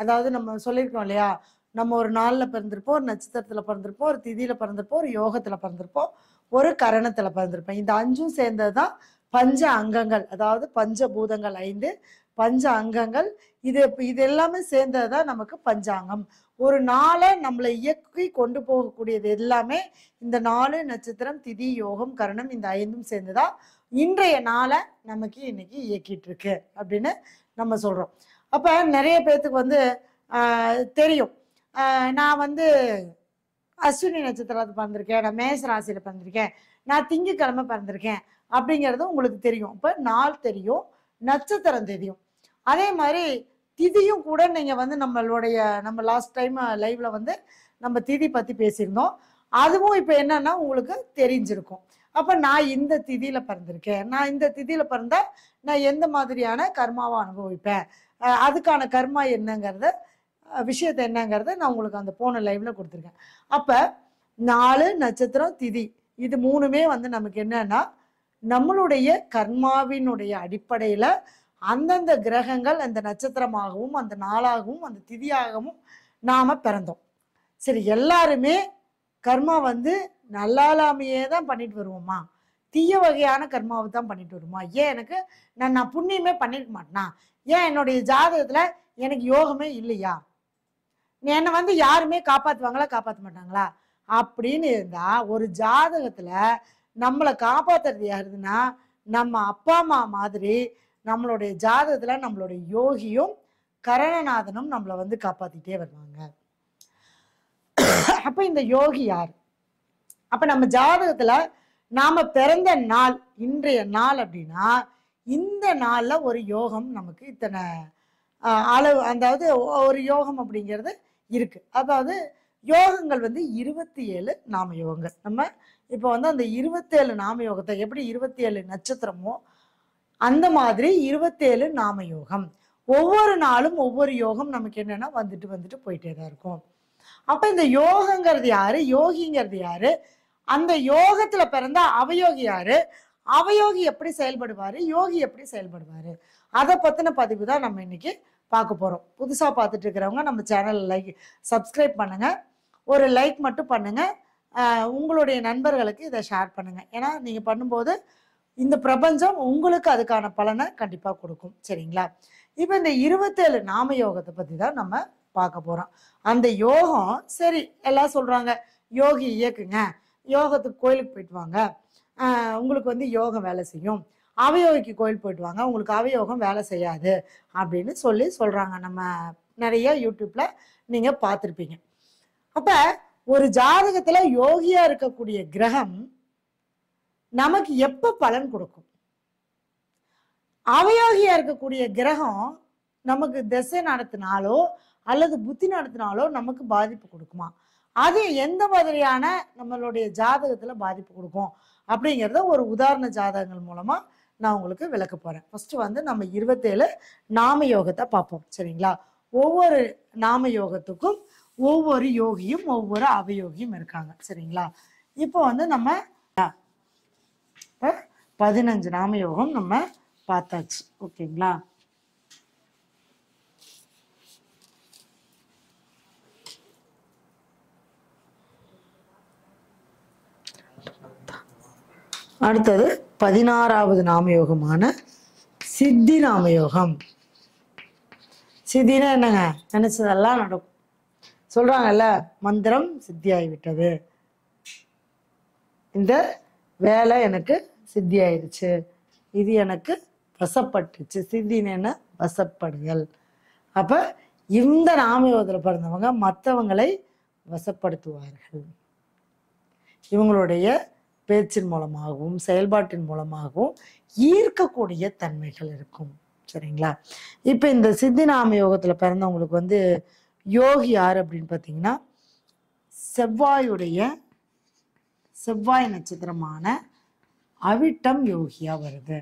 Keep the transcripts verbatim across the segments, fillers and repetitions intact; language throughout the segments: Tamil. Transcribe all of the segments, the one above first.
அதாவது நம்ம சொல்லியிருக்கோம் இல்லையா, நம்ம ஒரு நாளில் பிறந்திருப்போம், ஒரு நட்சத்திரத்தில் பிறந்திருப்போம், ஒரு திதியில் பிறந்திருப்போம், ஒரு யோகத்தில் பிறந்திருப்போம், ஒரு கரணத்தில் பிறந்திருப்போம். இந்த அஞ்சும் சேர்ந்தது தான் பஞ்ச அங்கங்கள். அதாவது பஞ்சபூதங்கள் ஐந்து, பஞ்ச அங்கங்கள். இது இது எல்லாமே சேர்ந்தது தான் நமக்கு பஞ்சாங்கம். ஒரு நாளை நம்மளை இயக்கி கொண்டு போகக்கூடியது எல்லாமே இந்த நாலு நட்சத்திரம், திதி, யோகம், கரணம், இந்த ஐந்தும் சேர்ந்துதான் இன்றைய நாளை நமக்கு இன்னைக்கு இயக்கிட்டு இருக்கு அப்படின்னு நம்ம சொல்றோம். அப்ப நிறைய பேர்த்துக்கு வந்து ஆஹ் தெரியும், ஆஹ் நான் வந்து அஸ்வினி நட்சத்திரத்தை பிறந்திருக்கேன், நான் மேச ராசியில பிறந்திருக்கேன், நான் திங்கக்கிழமை பிறந்திருக்கேன் அப்படிங்கிறது உங்களுக்கு தெரியும். இப்ப நாள் தெரியும், நட்சத்திரம் தெரியும். அதே மாதிரி திதியும் கூட நீங்க வந்து நம்மளுடைய நம்ம லாஸ்ட் டைம் லைவ்ல வந்து நம்ம திதி பத்தி பேசியிருந்தோம். அதுவும் இப்ப என்னன்னா உங்களுக்கு தெரிஞ்சிருக்கும். அப்ப நான் இந்த திதியில பிறந்திருக்கேன், நான் இந்த திதியில பிறந்தா நான் எந்த மாதிரியான கர்மாவை அனுபவிப்பேன், அதுக்கான கர்மா என்னங்கிறத விஷயத்த என்னங்கிறத நான் உங்களுக்கு அந்த போன லைவ்ல கொடுத்துருக்கேன். அப்ப நாலு நட்சத்திரம் திதி இது மூணுமே வந்து நமக்கு என்னன்னா நம்மளுடைய கர்மாவினுடைய அடிப்படையில அந்தந்த கிரகங்கள் அந்த நட்சத்திரமாகவும் அந்த நாளாகவும் அந்த திதியாகவும் நாம பிறந்தோம். சரி, எல்லாருமே கர்மா வந்து நல்லாலாமையே தான் பண்ணிட்டு வருவோமா, தீய வகையான கர்மாவை தான் பண்ணிட்டு வருமா? ஏன் எனக்கு நான் நான் புண்ணியமே பண்ணிருக்க மாட்டேனா? ஏன் என்னுடைய ஜாதகத்துல எனக்கு யோகமே இல்லையா? என்னை வந்து யாருமே காப்பாத்துவாங்களா காப்பாற்ற மாட்டாங்களா அப்படின்னு இருந்தா, ஒரு ஜாதகத்துல நம்மளை காப்பாத்துறது யாருதுன்னா நம்ம அப்பா அம்மா மாதிரி நம்மளுடைய ஜாதகத்துல நம்மளுடைய யோகியும் கரணநாதனும் நம்மளை வந்து காப்பாத்திட்டே வருவாங்க. அப்ப இந்த யோகி யார்? அப்ப நம்ம ஜாதகத்துல நாம பிறந்த நாள் இன்றைய நாள் அப்படின்னா இந்த நாள்ல ஒரு யோகம் நமக்கு இத்தனை அளவு, அதாவது ஒரு யோகம் அப்படிங்கிறது இருக்கு. அதாவது யோகங்கள் வந்து இருபத்தி ஏழு நாம யோகங்கள். நம்ம இப்போ வந்து அந்த இருபத்தி ஏழு நாம யோகத்தை எப்படி இருபத்தி ஏழு நட்சத்திரமோ அந்த மாதிரி இருபத்தி ஏழு நாம யோகம். ஒவ்வொரு நாளும் ஒவ்வொரு யோகம் நமக்கு என்னன்னா வந்துட்டு வந்துட்டு போயிட்டே தான் இருக்கும். அப்ப இந்த யோகங்கிறது யாரு, யோகிங்கிறது யாரு, அந்த யோகத்துல பிறந்த அவயோகி யாரு, அவயோகி எப்படி செயல்படுவாரு, யோகி எப்படி செயல்படுவாரு, அதை பத்தின பதிவு தான் நம்ம இன்னைக்கு பார்க்க போறோம். புதுசா பார்த்துட்டு இருக்கிறவங்க நம்ம சேனல் லைக் சப்ஸ்கிரைப் பண்ணுங்க, ஒரு லைக் மட்டும் பண்ணுங்க, உங்களுடைய நண்பர்களுக்கு இதை ஷேர் பண்ணுங்க. ஏன்னா நீங்க பண்ணும்போது இந்த பிரபஞ்சம் உங்களுக்கு அதுக்கான பலனை கண்டிப்பா கொடுக்கும். சரிங்களா? இப்ப இந்த இருபத்தேழு நாம யோகத்தை பத்தி தான் நம்ம பார்க்க போறோம். அந்த யோகம் சரி எல்லாம் சொல்றாங்க யோகி இயக்குங்க, யோகத்துக்கு கோயிலுக்கு போயிட்டு வாங்க, ஆஹ் உங்களுக்கு வந்து யோகம் வேலை செய்யும், அவயோகிக்கு கோயில் போயிட்டு வாங்க உங்களுக்கு அவயோகம் வேலை செய்யாது அப்படின்னு சொல்லி சொல்றாங்க. நம்ம நிறைய யூடியூப்ல நீங்க பார்த்துருப்பீங்க. அப்ப ஒரு ஜாதகத்துல யோகியா இருக்கக்கூடிய கிரகம் நமக்கு எப்ப பலன் கொடுக்கும்? அவயோகியா இருக்கக்கூடிய கிரகம் நமக்கு திசை நடத்தினாலோ அல்லது புத்தி நடத்தினாலோ நமக்கு பாதிப்பு கொடுக்குமா? அது எந்த மாதிரியான நம்மளுடைய ஜாதகத்துல பாதிப்பு கொடுக்கும் அப்படிங்கிறத ஒரு உதாரண ஜாதகங்கள் மூலமா நான் உங்களுக்கு விளக்க போறேன். ஃபர்ஸ்ட் வந்து நம்ம இருபத்தேழு நாம யோகத்தை பார்ப்போம். சரிங்களா? ஒவ்வொரு நாம யோகத்துக்கும் ஒவ்வொரு யோகியும் ஒவ்வொரு அவயோகியும் இருக்காங்க. சரிங்களா? இப்போ வந்து நம்ம பதினஞ்சு நாம யோகம் நம்ம பார்த்தாச்சு. ஓகேங்களா? அடுத்தது பதினாறாவது நாமயோகமான சித்தி நாமயோகம். சித்தினா என்னங்க? நினைச்சதெல்லாம் நடக்கும் சொல்றாங்கல்ல, மந்திரம் சித்தியாகி விட்டது, இந்த வேலை எனக்கு சித்தி ஆயிடுச்சு, இது எனக்கு வசப்பட்டுச்சு. சித்தின்னு வசப்படுதல். அப்ப இந்த நாமயோகத்தில் பிறந்தவங்க மற்றவங்களை வசப்படுத்துவார்கள். இவங்களுடைய பேச்சின் மூலமாகவும் செயல்பாட்டின் மூலமாகவும் ஈர்க்கக்கூடிய தன்மைகள் இருக்கும். சரிங்களா? இப்ப இந்த சித்தி நாம யோகத்துல பிறந்தவங்களுக்கு வந்து யோகி யார் அப்படின்னு பார்த்தீங்கன்னா செவ்வாயுடைய செவ்வாய் நட்சத்திரமான அவிட்டம் யோகியா வருது.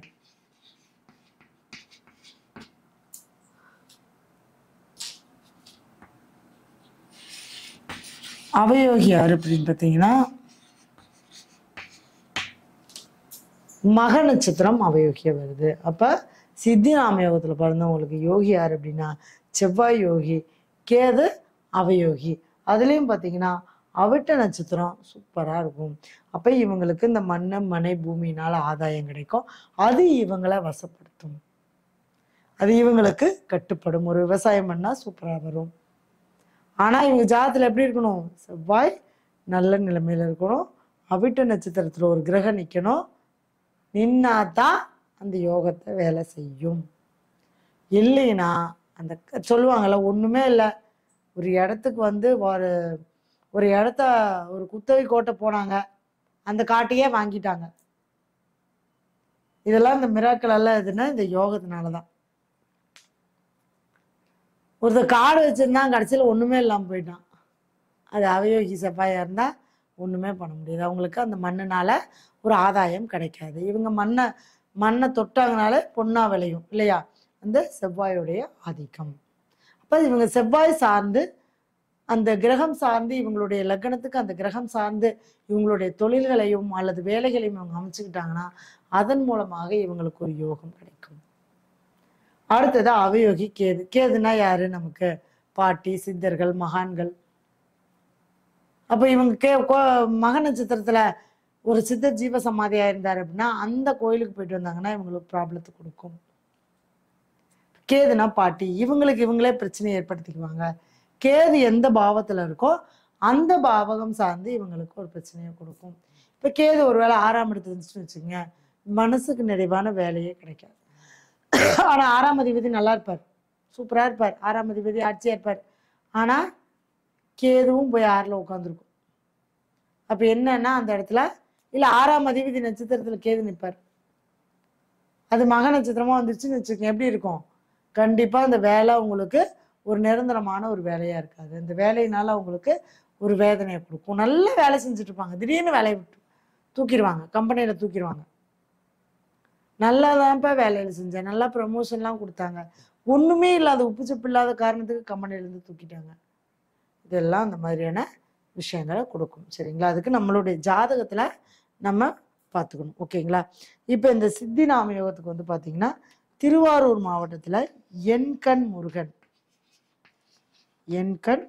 அவயோகி யார் அப்படின்னு பார்த்தீங்கன்னா மக நட்சத்திரம் அவயோகியா வருது. அப்ப சித்தி நாம யோகத்துல பிறந்தவங்களுக்கு யோகி யார் அப்படின்னா செவ்வாய் யோகி. கேது அவயோகி. அதுலேயும் பார்த்தீங்கன்னா அவிட்ட நட்சத்திரம் சூப்பராக இருக்கும். அப்போ இவங்களுக்கு இந்த மண்ணை மனை பூமியினால் ஆதாயம் கிடைக்கும். அது இவங்களை வசப்படுத்தும், அது இவங்களுக்கு கட்டுப்படும். ஒரு விவசாயம் பண்ணால் சூப்பராக வரும். ஆனால் இவங்க ஜாதத்தில் எப்படி இருக்கணும்? செவ்வாய் நல்ல நிலைமையில் இருக்கணும். அவிட்ட நட்சத்திரத்தில் ஒரு கிரகம் நிற்கணும். நின்னாதான் அந்த யோகத்தை வேலை செய்யும். இல்லைன்னா அந்த சொல்லுவாங்கள்ல, ஒன்றுமே இல்லை, ஒரு இடத்துக்கு வந்து ஒரு ஒரு இடத்த ஒரு குத்தகை கோட்டை போனாங்க, அந்த காட்டையே வாங்கிட்டாங்க. இதெல்லாம் இந்த மிராக்கள் எல்லாம் எதுன்னா இந்த யோகத்தினால தான். ஒருத்தர் காடு வச்சிருந்தான், கடைசியில் ஒன்றுமே இல்லாமல் போயிட்டான். அது அவயோகி செவ்வாயாக இருந்தால் ஒன்றுமே பண்ண முடியாது. அவங்களுக்கு அந்த மண்ணுனால ஒரு ஆதாயம் கிடைக்காது. இவங்க மண்ணை மண்ணை தொட்டாங்கனால பொண்ணா விளையும் இல்லையா? அந்த செவ்வாயுடைய ஆதிக்கம். அப்போ இவங்க செவ்வாய் சார்ந்து அந்த கிரகம் சார்ந்து இவங்களுடைய லக்னத்துக்கு அந்த கிரகம் சார்ந்து இவங்களுடைய தொழில்களையும் அல்லது வேலைகளையும் இவங்க அமைச்சுக்கிட்டாங்கன்னா அதன் மூலமாக இவங்களுக்கு ஒரு யோகம் கிடைக்கும். அடுத்தது அவயோகி கேது. கேதுனா யாரு? நமக்கு பாட்டி, சித்தர்கள், மகான்கள். அப்போ இவங்க கே மக நட்சத்திரத்துல ஒரு சித்தர் ஜீவ சமாதியா இருந்தார் அப்படின்னா அந்த கோயிலுக்கு போயிட்டு வந்தாங்கன்னா இவங்களுக்கு ப்ராப்ளத்தை கொடுக்கும். கேதுனா பாட்டி, இவங்களுக்கு இவங்களே பிரச்சனையை ஏற்படுத்திக்குவாங்க. கேது எந்த பாவத்துல இருக்கோ அந்த பாவகம் சார்ந்து இவங்களுக்கு ஒரு பிரச்சனையை கொடுக்கும். இப்ப கேது ஒருவேளை ஆறாம் இடத்துல இருந்துச்சுன்னு வச்சுக்கோங்க, மனசுக்கு நிறைவான வேலையே கிடைக்காது. ஆனா ஆறாம் அதிபதி நல்லா இருப்பார், சூப்பரா இருப்பார், ஆறாம் அதிபதி ஆட்சியா இருப்பார். ஆனா கேதுவும் போய் ஆறுல உட்காந்துருக்கும். அப்ப என்னன்னா அந்த இடத்துல இல்ல ஆறாம் அதிபதி நட்சத்திரத்துல கேது நிற்பார், அது மக நட்சத்திரமா வந்துருச்சுன்னு வச்சுக்கோங்க, எப்படி இருக்கும்? கண்டிப்பா அந்த வேலை உங்களுக்கு ஒரு நிரந்தரமான ஒரு வேலையா இருக்காது. அந்த வேலையினால அவங்களுக்கு ஒரு வேதனையை கொடுக்கும். நல்ல வேலை செஞ்சுட்டு இருப்பாங்க, திடீர்னு வேலையை விட்டு தூக்கிடுவாங்க, கம்பெனியில தூக்கிடுவாங்க. நல்லாதான்ப்பா வேலையில செஞ்சேன், நல்லா ப்ரமோஷன்லாம் கொடுத்தாங்க, ஒண்ணுமே இல்லாத உப்பு சப்பு இல்லாத காரணத்துக்கு கம்பெனில இருந்து தூக்கிட்டாங்க. இதெல்லாம் அந்த மாதிரியான விஷயங்களை கொடுக்கும். சரிங்களா? அதுக்கு நம்மளுடைய ஜாதகத்துல நம்ம பார்த்துக்கணும். ஓகேங்களா? இப்போ இந்த சித்தி நாம யோகத்துக்கு வந்து பார்த்தீங்கன்னா திருவாரூர் மாவட்டத்துல எண்கண் முருகன் எண்கண்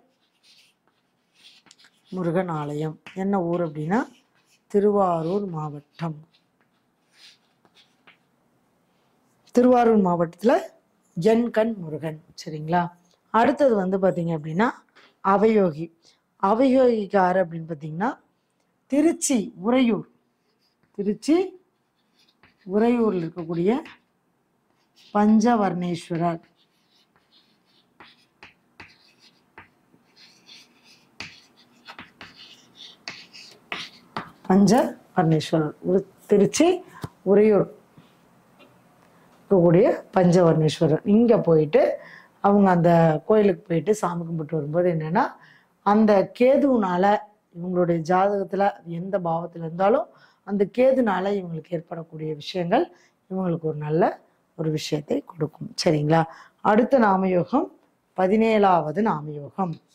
முருகன் ஆலயம். என்ன ஊர் அப்படின்னா திருவாரூர் மாவட்டம். திருவாரூர் மாவட்டத்துல எண்கண் முருகன். சரிங்களா? அடுத்தது வந்து பார்த்தீங்க அப்படின்னா அவயோகி. அவயோகிக்காரு அப்படின்னு பார்த்தீங்கன்னா திருச்சி உறையூர், திருச்சி உறையூர்ல இருக்கக்கூடிய பஞ்சவர்ணேஸ்வரர். பஞ்சவர்ணேஸ்வரர் திருச்சி உறையூர் இருக்கக்கூடிய பஞ்சவர்ணேஸ்வரர். இங்க போயிட்டு அவங்க அந்த கோயிலுக்கு போயிட்டு சாமி கும்பிட்டு வரும்போது என்னன்னா அந்த கேதுனால இவங்களுடைய ஜாதகத்துல எந்த பாவத்துல இருந்தாலும் அந்த கேதுனால இவங்களுக்கு ஏற்படக்கூடிய விஷயங்கள் இவங்களுக்கு ஒரு நல்ல ஒரு விஷயத்தை கொடுக்கும். சரிங்களா? அடுத்த நாமயோகம் பதினேழாவது நாமயோகம்.